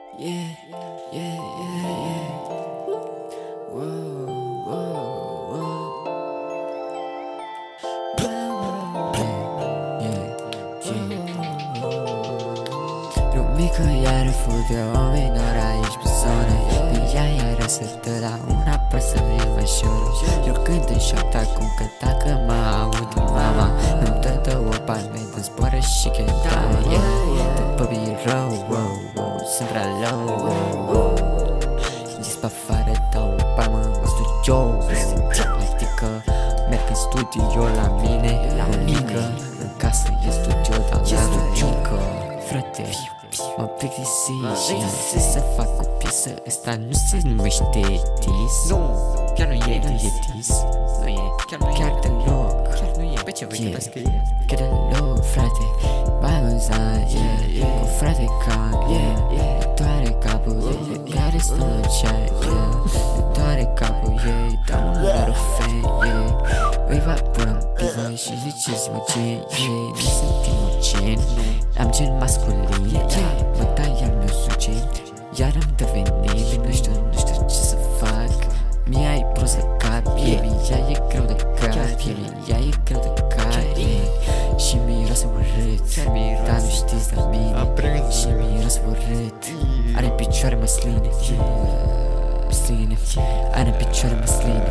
Yeah, yeah, yeah, yeah. Whoa, whoa, whoa. Mică iar fude oameni ori aici pe zone. Pe ea iară se dă la una păsărie mășoră. Eu cânt în șoaptă acum că dacă mă aude mama îmi dă o palme de zboară și chetare. După birou, wow, wow, sunt prea low, wow, wow. Zis pe afară, dau o palmă în studio. Adică merg în studio la mine, la o mică. În casă e studio, dar la rugiucă. Frate, mă plictisi și am zis să fac o piesă. Ăsta nu se numește dis. Nu, chiar nu e dis. Nu e, Chiar deloc. Chiar nu e. Pe ce vrei să scrie? Chiar deloc, frate. Bagozan, yeah. Cu frate can, yeah. Doare capul, care stă în cea, doare capul, yeah. Dau un barofen, yeah. Îi va până în pivă și ziceți-mă ce, yeah. Nu sunt imogen, am gen masculin, bătaia mi-o suge, iar am devenit. Nu știu ce să fac. Mie ai prost de cap, ea e greu de cap, ea e greu de cap, și miroase urât, dar nu știți de mine. Și miroase urât, are picioare măsline, are picioare măsline.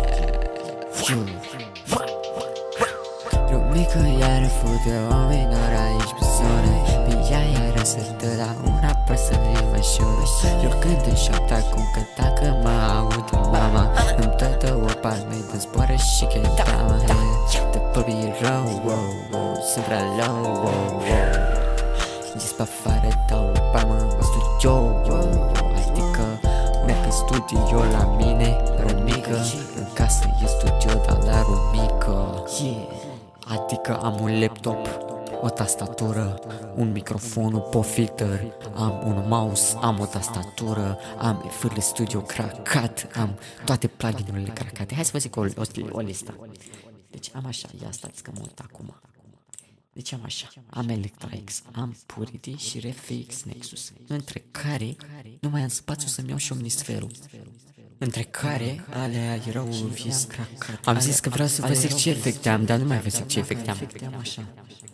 Mică iară fude oameni ori aici pe zone. Pe ea iară se dă la una păsărie mășoră. Eu cânt în șoaptă acum că dacă mă aude mama îmi dă o palme de zboară și chetama. După birou, wow, wow, sunt prea low, wow, wow. Zis pe afară, dau o palmă în studio, adică merg în studio la mine, la o mică. În casă e studio, dar la o mică. Adică am un laptop, o tastatură, un microfon, un pofilter, am un mouse, am o tastatură, am FL Studio cracat, am toate pluginurile cracate. Hai să vă zic o listă. Deci am așa, ia stați că mă uit acum. Deci am așa, am Electra X, am Purity și RFX Nexus, între care nu mai am spațiu să-mi iau și Omnisferul. Între care alea erau vis cracat. Am zis că vreau să vă zic ce efecte am, dar nu mai vă zic ce efecte am. Așa.